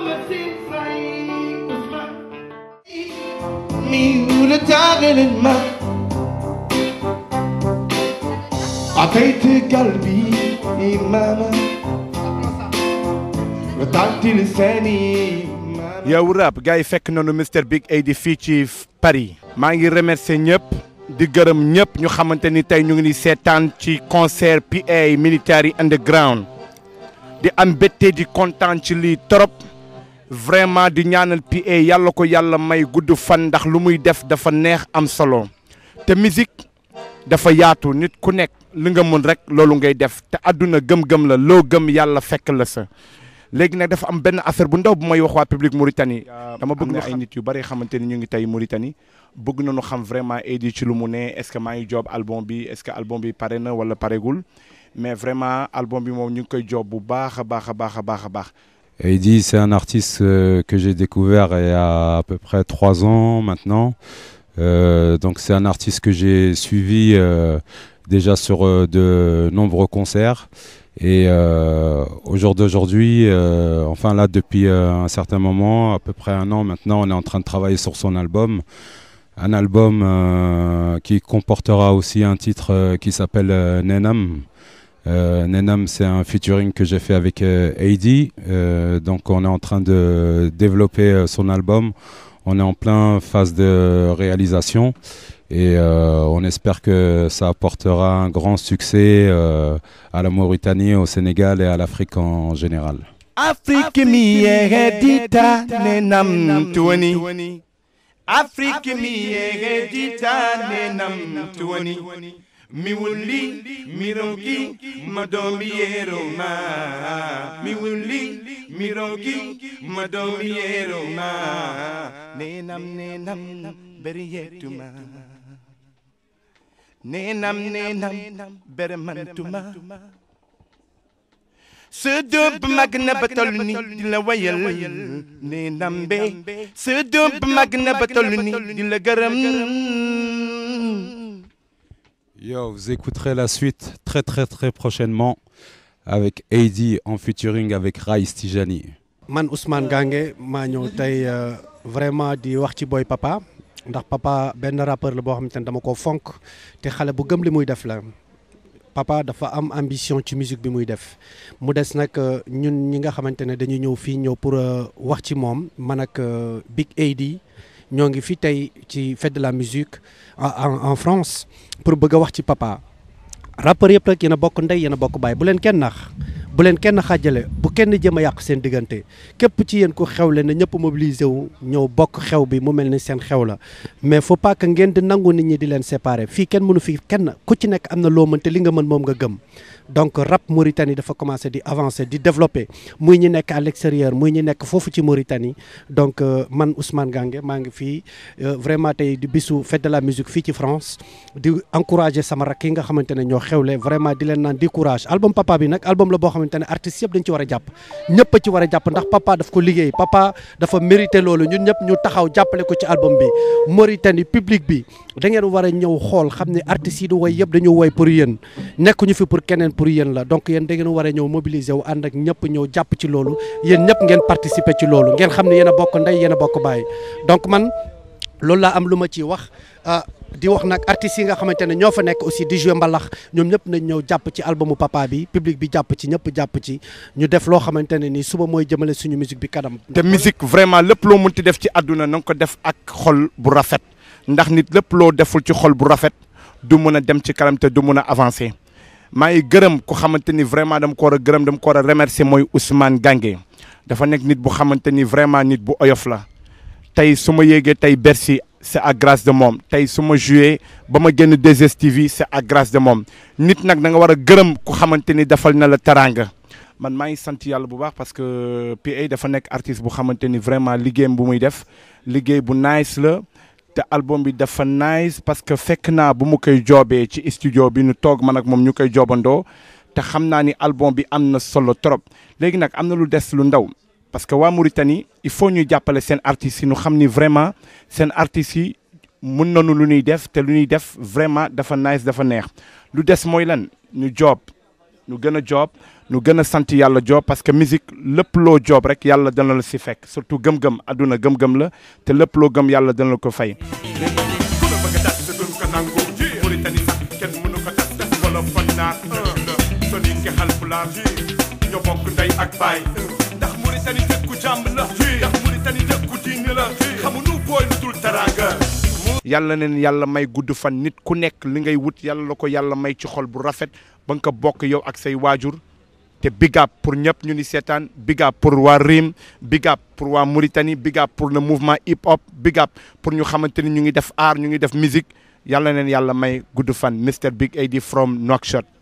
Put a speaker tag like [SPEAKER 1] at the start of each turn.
[SPEAKER 1] أعطيت قلبي ماما وطلعت لساني. yow rap gars yi fekk nañu Mr Big AD fii ci Paris. maa ngi remercier ñëpp di gërëm ñëpp ñu xamante ni tey ñu ngi ni seetaan ci concert PA Military Underground di am bette di kontaan ci lii trop vraiment di ñaanal PA yàlla ko yàlla may gudd fan ndax lu muy def dafa neex am solo te musique dafa yaatu nit ku nekk li nga mën rek loolu ngay def te àdduna gëm-gëm la loo gëm yàlla fekk la sa. léegi nag dafa am benn affaire bu ndaw bu may wax waa public Mauritanie dama bëgg na ay nit yu bari xamante ni ñu ngi tey Mauritanie bëgg nañu xam vraiment AD ci lu mu ne est-ce que maa ngi job album bi est-ce que album bi pare na wala paregul mais vraiment album bi moom ñu ngi koy job bu baax a baax a baax a baax a baax.
[SPEAKER 2] AD, c'est un artiste que j'ai découvert il y a à peu près 3 ans maintenant. Donc c'est un artiste que j'ai suivi déjà sur de nombreux concerts. Et au jour d'aujourd'hui, enfin là depuis un certain moment, à peu près 1 an maintenant, on est en train de travailler sur son album. Un album qui comportera aussi un titre qui s'appelle Nenam. Nenam, c'est un featuring que j'ai fait avec AD. Donc on est en train de développer son album. On est en pleine phase de réalisation. Et on espère que ça apportera un grand succès à la Mauritanie, au Sénégal et à l'Afrique en général.
[SPEAKER 1] Afrique mi heredita nenam tuani. Afrique mi heredita nenam tuani. Mi wuli mi rongi madomi eroma. Mi wuli mi rongi madomi eroma. Nenam nenam beriyetuma. Nenam beremantuma se dëbb mag na ba toll ni di la wayal nenam be se dëbb mag na ba toll ni di la gërëm.
[SPEAKER 2] Yo, vous écouterez la suite très prochainement avec AD en featuring avec Raïs Tijani.
[SPEAKER 3] Man Ousmane Gange maa ñëw tey vraiment di wax ci Boy Papa. ndax papa benn rappeur la boo xamante ne dama ko fonk te xale bu gëm li muy def la papa dafa am ambition ci musique bi muy def mu des nag ñun ñi nga xamante ne dañuy ñëw fii ñëw pour wax ci moom man ak Big AD ñoo ngi fi tey ci fête de la musique en France pour bëgg a wax ci papa rappeur yëpp rek yéen a bokk ndey yéen a bokk baay bu leen kenn nax bu leen kenn xaajale bu kenn jëm a yàq seen diggante képp ci yéen ko xewle ne ñëpp mobiliser wu ñëw bokk xew bi mu mel ni seen xew la mais faut pas que ngeen di nangu nit ñi di leen séparer fii kenn mënu fi kenn ku ci nekk am na loo mën te li nga mën moom nga gëm donc rap Mauritanie dafa commencé di avancer di développer muy ñi nekk à l'extérieur muy ñi nekk foofu ci Mauritanie donc man Ousmane Gange maa ngi fii vraiment tey di bisu fête de la musique fii ci France di encourager sama rakk yi nga xamante ne ñoo xewle vraiment di leen naan di courage album papa bi nag album la boo xamante ne artistes yëpp dañ ci war a jàpp ñëpp ci war a jàpp ndax papa daf ko liggéey papa dafa mérité loolu ñun ñëpp ñu taxaw jàppale ko ci album bi Mauritanie public bi da ngeen war a ñëw xool xam ne artistes yi du woy yëpp dañu woy pour yéen nekkuñu fi pour keneen pour yéen la donc yéen da ngeen war a ñëw mobiliser wu ànd ak ñëpp ñëw jàpp ci loolu yéen ñëpp ngeen participer ci loolu ngeen xam ne yéen a bokk ndey yéen a bokk baay donc man loolu laa am lu ma ciy wax di wax nag artistes yi nga xamante ne ñoo fa nekk aussi di jouer mbalax ñoom ñëpp nañ ñëw jàpp ci albumu papa bi public bi jàpp ci ñëpp jàpp ci ñu def loo xamante ne ni suba mooy jëmale suñu musique bi kanam.
[SPEAKER 1] te musique vraiment lépp loo mënti def ci àdduna na nga ko def ak xol bu rafet ndax nit lépp loo deful ci xol bu rafet du mën a dem ci kanam te du mën a avancer maa ngi gërëm ku xamante ni vraiment dama ko war a gërëm dama ko war a remercier mooy Ousmane Gange dafa nekk nit bu xamante ni vraiment nit bu oyof la tey su ma yéegee tey Bercy c'est à grâce de moom tey su ma joué ba ma génn 2STV c'est à grâce de moom nit nag da nga war a gërëm ku xamante ni defal na la teraanga man maa ngi sant yàlla bu baax parce que PA dafa nekk artiste bu xamante ni vraiment liggéeyam bu muy def liggéey bu nice la te album bi dafa nice parce que fekk naa bu mu koy joobee ci studio bi ñu toog man ak moom ñu koy joobandoo te xam naa ni album bi am na solo trop léegi nag am na lu des lu ndaw parce que waa Mauritanie il faut ñu jàppale seen artistes yi ñu xam ni vraiment seen artistes yi mun nañu lu ñuy def te lu ñuy def vraiment dafa nice dafa neex lu des mooy lan ñu job ñu gën a job nu gën a sant yàlla Job parce que musique lépp loo Job rek yàlla dana la si fekk surtout gëm-gëm àdduna gëm-gëm la te lépp loo gëm yàlla dana la ko fay.
[SPEAKER 4] ñoo bokk ndey ak baay ndax Mauritanie dëkku jàmm la ndax Mauritanie dëkku diine la xamuñu booy lu dul teraanga.
[SPEAKER 1] yàlla neen yàlla may gudd fan nit ku nekk li ngay wut yàlla la ko yàlla may ci xol bu rafet ba nga ko bokk yow ak say waajur te big up pour ñëpp ñu ni seetaan big up pour waa Rim big up pour waa Mauritanie big up pour le mouvement hip hop big up pour ñu xamante ni ñu ngi def art ñu ngi def musique yàlla neen yàlla may gudd fan Mr Big AD from Nouakchott.